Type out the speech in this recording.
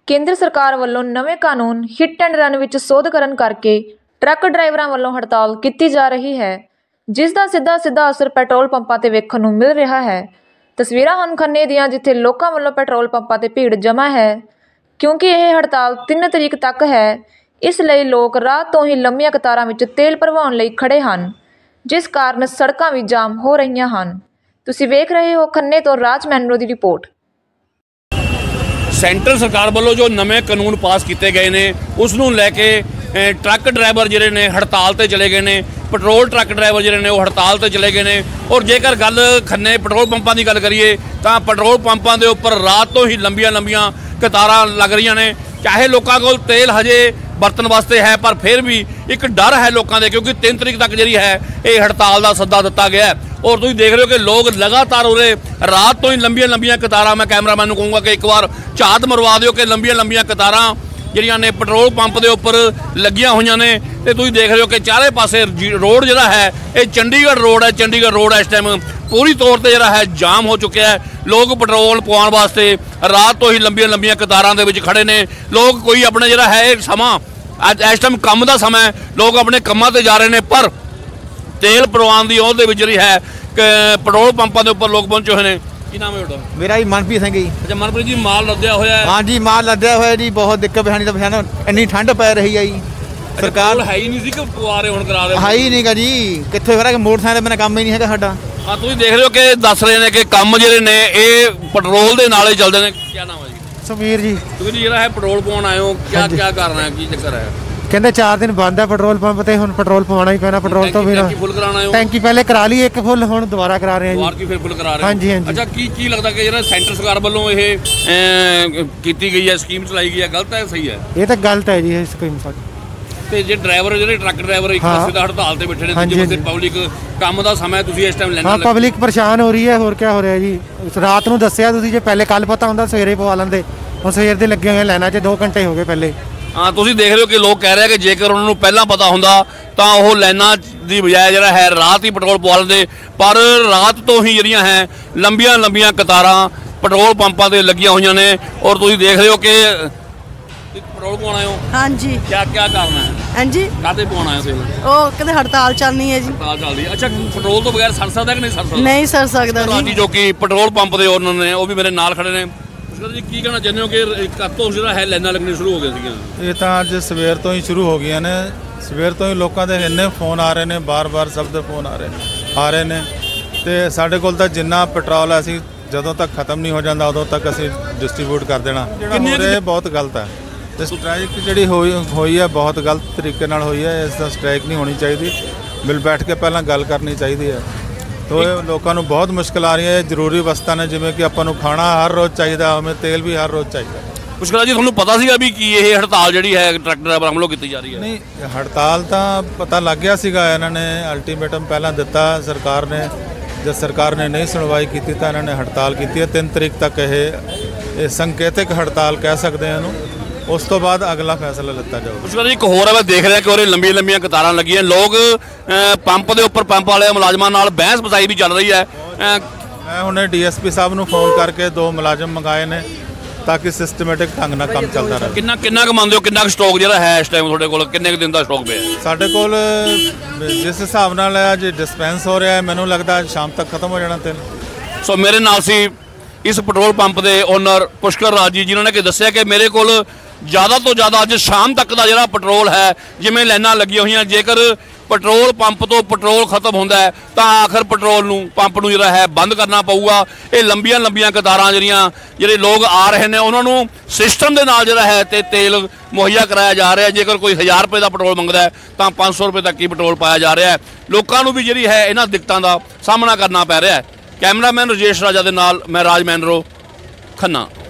ਕੇਂਦਰ ਸਰਕਾਰ ਵੱਲੋਂ ਨਵੇਂ ਕਾਨੂੰਨ ਹਿੱਟ ਐਂਡ ਰਨ ਵਿੱਚ ਸੋਧ ਕਰਨ ਕਰਕੇ ਟਰੱਕ ਡਰਾਈਵਰਾਂ ਵੱਲੋਂ ਹੜਤਾਲ ਕੀਤੀ ਜਾ ਰਹੀ ਹੈ, ਜਿਸ ਦਾ ਸਿੱਧਾ ਅਸਰ ਪੈਟਰੋਲ ਪੰਪਾਂ ਤੇ ਵੇਖਣ ਨੂੰ ਮਿਲ ਰਿਹਾ ਹੈ। ਤਸਵੀਰਾਂ ਹਨ ਖੰਨੇ ਦੀਆਂ, ਜਿੱਥੇ ਲੋਕਾਂ ਵੱਲੋਂ ਪੈਟਰੋਲ ਪੰਪਾਂ ਤੇ ਭੀੜ ਜਮ੍ਹਾਂ ਹੈ। ਕਿਉਂਕਿ ਇਹ ਹੜਤਾਲ 3 ਤਰੀਕ ਤੱਕ ਹੈ, ਇਸ ਲਈ ਲੋਕ ਰਾਤ ਤੋਂ ਹੀ ਲੰਮੀਆਂ ਕਤਾਰਾਂ ਵਿੱਚ ਤੇਲ ਭਰਵਾਉਣ ਲਈ ਖੜੇ ਹਨ, ਜਿਸ ਕਾਰਨ ਸੜਕਾਂ ਵੀ ਜਾਮ ਹੋ ਰਹੀਆਂ ਹਨ। ਤੁਸੀਂ ਵੇਖ ਰਹੇ ਹੋ ਖੰਨੇ ਤੋਂ ਰਾਜ ਮੈਨਰੋ ਦੀ ਰਿਪੋਰਟ। ਸੈਂਟਰ ਸਰਕਾਰ ਵੱਲੋਂ ਜੋ ਨਵੇਂ ਕਾਨੂੰਨ ਪਾਸ ਕੀਤੇ ਗਏ ਨੇ, ਉਸ ਨੂੰ ਲੈ ਕੇ ट्रक ड्राइवर जिहड़े ने हड़ताल ते चले गए ने। पेट्रोल ट्रक ड्राइवर जिहड़े ने वो हड़ताल ते चले गए ने। और जेकर गल खन्ने पेट्रोल पंपां की गल करिए तो पेट्रोल पंपां दे उपर रात तो ही लंबियां कतारां लग रही ने। चाहे लोगों को तेल हजे बरतन वास्ते है, पर फिर भी एक डर है लोगों के, क्योंकि 3 तरीक तक जी है ये हड़ताल का सद्दा दिता गया है। और तुम देख रहे हो कि लोग लगातार उरे रात तो ही लंबियां कतारां, मैं कैमरामैन को कहूँगा कि एक बार झात मरवा दो कि लंबियां कतारां ਜਿਹੜੀਆਂ ਨੇ पेट्रोल पंप के उपर लगियां हुई ने। तो तुम देख रहे हो कि चारे पासे रोड जो है ये चंडीगढ़ रोड है। चंडीगढ़ रोड इस टाइम पूरी तौर पर जो है जाम हो चुका है। लोग पेट्रोल पवाने वास्ते रात तो ही लंबियां कतारां दे विच खड़े ने। लोग कोई अपने जो है समा अज इस टाइम काम का समय, लोग अपने कामों से जा रहे हैं, पर तेल भरवाने की ओर जी है पेट्रोल पंपों के उपर लोग पहुंचे हुए हैं। ਕੀ ਨਾਮ ਹੈ ਤੁਹਾਡਾ? ਮੇਰਾ ਜੀ ਮਨਪ੍ਰੀਤ ਸਿੰਘ ਜੀ। ਅੱਛਾ ਮਨਪ੍ਰੀਤ ਜੀ, ਮਾਲ ਲੱਦਿਆ ਹੋਇਆ ਹੈ? ਹਾਂ ਜੀ, ਮਾਲ ਲੱਦਿਆ ਹੋਇਆ ਜੀ। ਬਹੁਤ ਦਿੱਕਤ ਪਰੇਸ਼ਾਨੀ ਤਾਂ ਪਛਾਣੋ, ਇੰਨੀ ਠੰਡ ਪੈ ਰਹੀ ਹੈ ਜੀ। ਸਰਕਾਰ ਹੈ ਹੀ ਨਹੀਂ ਸੀ ਕਿ ਪਵਾ ਰਹੇ ਹੁਣ ਕਰਾ ਰਹੇ? ਹੈ ਹੀ ਨਹੀਂਗਾ ਜੀ, ਕਿੱਥੇ ਹੋ ਰਿਹਾ ਕਿ ਮੋਟਰਸਾਈਕਲ ਬਿਨਾਂ ਕੰਮ ਹੀ ਨਹੀਂ ਹੈਗਾ ਸਾਡਾ। ਹਾਂ, ਤੁਸੀਂ ਦੇਖ ਰਹੇ ਹੋ ਕਿ ਦੱਸ ਰਹੇ ਨੇ ਕਿ ਕੰਮ ਜਿਹੜੇ ਨੇ ਇਹ ਪੈਟਰੋਲ ਦੇ ਨਾਲ ਹੀ ਚੱਲਦੇ ਨੇ। ਕੀ ਨਾਮ ਹੈ ਜੀ? ਸੁਮੀਰ ਜੀ। ਤੁਸੀਂ ਜਿਹੜਾ ਹੈ ਪੈਟਰੋਲ ਪਵਾਉਣ ਆਏ ਹੋ, ਕੀ ਕਰਨਾ ਹੈ, ਕੀ ਚੱਕਰ ਹੈ? ਕਹਿੰਦੇ 4 ਦਿਨ ਬੰਦ ਹੈ ਪੈਟਰੋਲ ਪੰਪ ਤੇ, ਹੁਣ ਪੈਟਰੋਲ ਪਵਾਉਣਾ ਹੀ ਪੈਣਾ। ਪੈਟਰੋਲ ਤੋਂ ਬਿਨਾਂ ਫੁੱਲ ਕਰਾਣਾ ਹੈ। ਟੈਂਕੀ ਪਹਿਲੇ ਕਰਾ ਲਈ ਇੱਕ ਫੁੱਲ, ਹੁਣ ਦੁਬਾਰਾ ਕਰਾ ਰਹੇ ਹਾਂ ਜੀ। ਦੁਬਾਰਾ ਕੀ ਫਿਰ ਫੁੱਲ ਕਰਾ ਰਹੇ? ਹਾਂਜੀ ਹਾਂਜੀ। ਅੱਛਾ, ਕੀ ਲੱਗਦਾ ਕਿ ਜਿਹੜਾ ਸੈਂਟਰ ਸਰਕਾਰ ਵੱਲੋਂ ਇਹ ਕੀਤੀ ਗਈ ਹੈ, ਸਕੀਮ ਚਲਾਈ ਗਈ ਹੈ, ਗਲਤ ਹੈ ਸਹੀ ਹੈ? ਇਹ ਤਾਂ ਗਲਤ ਹੈ ਜੀ ਇਹ ਸਕੀਮ ਸਾਡੀ। ਤੇ ਜੇ ਡਰਾਈਵਰ ਜਿਹੜੇ ਟਰੱਕ ਡਰਾਈਵਰ ਇੱਕ ਪਾਸੇ ਦਾ ਹੜਤਾਲ ਤੇ ਬੈਠੇ ਨੇ, ਦੂਜੇ ਪਾਸੇ ਪਬਲਿਕ ਕੰਮ ਦਾ ਸਮਾਂ ਤੁਸੀਂ ਇਸ ਟਾਈਮ ਲੈਣਾ। ਹਾਂ, ਪਬਲਿਕ ਪਰੇਸ਼ਾਨ ਹੋ ਰਹੀ ਹੈ। ਹੋਰ ਕੀ ਹੋ ਰਿਹਾ ਜੀ? ਰਾਤ ਨੂੰ ਦੱਸਿਆ ਤੁਸੀਂ, ਜੇ ਪਹਿਲੇ ਕੱਲ ਪਤਾ ਹੁੰਦਾ ਸਵੇਰੇ ਪਵਾ ਲੈਂਦੇ। ਹੁਣ ਸਵੇਰ ਦੇ ਲੱਗੇ ਹੋਏ ਲਾਈਨਾਂ 'ਚ 2 ਘੰਟੇ ਹੋ ਗਏ ਪਹਿਲੇ। हाँ, तुसीं देख रहे हो कि लोग कह रहे हैं कि जेकर उन्होंने पहला पता होंदा तां ओह लाइनां दी बजाय जिहड़ा है रात ही पेट्रोल पवा लैंदे। पर रात तो ही जिहड़ियां है लंबियां कतारां पेट्रोल पंपां ते लगियां होईयां ने। और तुसीं देख रहे हो कि पेट्रोल पवाना है। हाँ जी। क्या करना है? हाँ जी। काहते पवाना है तेल? ओ कहते हड़ताल चलनी है जी। हड़ताल चल रही है। अच्छा, पेट्रोल तो बगैर सर सकदा कि नहीं सर सकदा? नहीं सर सकदा जी। जो कि पेट्रोल पंप दे ओनर ने वो भी मेरे नाल खड़े ने। ਜੀ ਕੀ ਕਹਿਣਾ ਚਾਹੁੰਦੇ ਹੋ ਕਿ ਕਦ ਤੋਂ ਜਿਹੜਾ ਹੈ ਲਾਈਨਾਂ ਲੱਗਣੀ ਸ਼ੁਰੂ ਹੋ ਗਈਆਂ ਸੀਗੀਆਂ? ਇਹ ਤਾਂ ਅੱਜ ਸਵੇਰ ਤੋਂ ਹੀ ਸ਼ੁਰੂ ਹੋ ਗਈਆਂ ਨੇ। ਸਵੇਰ ਤੋਂ ਹੀ ਲੋਕਾਂ ਦੇ ਇੰਨੇ ਫੋਨ ਆ ਰਹੇ ਨੇ, ਬਾਰ-ਬਾਰ ਸਭ ਦੇ ਫੋਨ ਆ ਰਹੇ ਨੇ। ਤੇ ਸਾਡੇ ਕੋਲ ਤਾਂ ਜਿੰਨਾ ਪੈਟਰੋਲ ਹੈ, ਅਸੀਂ ਜਦੋਂ ਤੱਕ ਖਤਮ ਨਹੀਂ ਹੋ ਜਾਂਦਾ ਉਦੋਂ ਤੱਕ ਅਸੀਂ ਡਿਸਟ੍ਰੀਬਿਊਟ ਕਰ ਦੇਣਾ। ਜਿਹੜਾ ਹੋ ਰਿਹਾ ਬਹੁਤ ਗਲਤ ਹੈ। ਤੇ ਸਟ੍ਰਾਈਕ ਜਿਹੜੀ ਹੋਈ ਹੈ ਬਹੁਤ ਗਲਤ ਤਰੀਕੇ ਨਾਲ ਹੋਈ ਹੈ। ਇਸ ਦਾ ਸਟ੍ਰਾਈਕ ਨਹੀਂ ਹੋਣੀ ਚਾਹੀਦੀ। ਮਿਲ ਬੈਠ ਕੇ ਪਹਿਲਾਂ ਗੱਲ ਕਰਨੀ ਚਾਹੀਦੀ ਹੈ। तो लोगों को बहुत मुश्किल आ रही है। जरूरी वस्तां ने जिमें कि आपां नूं खाना हर रोज़ चाहिए, हमें तेल भी हर रोज़ चाहिए। मुश्किल जी, तुहानूं पता सीगा भी कि ये हड़ताल जिहड़ी है ट्रक ड्राइवर अमलों की जा रही है? नहीं, हड़ताल तो पता लग गया सीगा। इन्होंने अल्टीमेटम पहला दिता सरकार ने, जब सरकार ने नहीं सुनवाई की तो इन्होंने हड़ताल की है। 3 तरीक तक ये संकेतक हड़ताल कह सकते हैं इन्हूं। उस तो बाद अगला फैसला लिता जाऊगा। उसके बाद एक होर है, मैं देख रहा कि और लंबियां कतारां लगी हैं। लोग पंप के उपर पंप वाले मुलाजमां नाल बहस बसाई भी चल रही है। मैं हुणे DSP साहब नूं फोन करके 2 मुलाजम मंगाए ने ताकि सिस्टमेटिक ढंग नाल काम चलता रहे। किन्ना क मंनदे हो किन्ना क स्टॉक जिहड़ा है इस टाइम तुहाडे कोल? किन्ने क दिन दा स्टॉक पिया? साडे कोल जिस हिसाब नाल अज डिस्पेंस हो रहा है, मैनूं लगदा शाम तक खत्म हो जाना तेल। सो मेरे नाल सी इस पेट्रोल पंप के ओनर पुष्कर राज जी, जिन्होंने कि दस्सिया कि मेरे कोल ज़्यादा तो ज़्यादा अज शाम तक का जो पेट्रोल है, जिमें लाइनां लगी हुई, जेकर पेट्रोल पंप तो पेट्रोल खत्म होंदा है तो आखिर पेट्रोल नूं पंप नूं जिहड़ा है बंद करना पऊगा। ये लंबियां कतारां जिहड़े लोग आ रहे हैं उन्होंने सिस्टम के नाल जिहड़ा है ते तेल मुहैया कराया जा रहा है। जेकर कोई 1000 रुपये का पेट्रोल मंगदा है तो 500 रुपये तक ही पेट्रोल पाया जा रहा है। लोगों को भी जिहड़ी है इन्हां दिक्कतां दा सामना करना पै रहा है। कैमरामैन राजेश राजा दे नाल मैं राज मैनरो, खन्ना।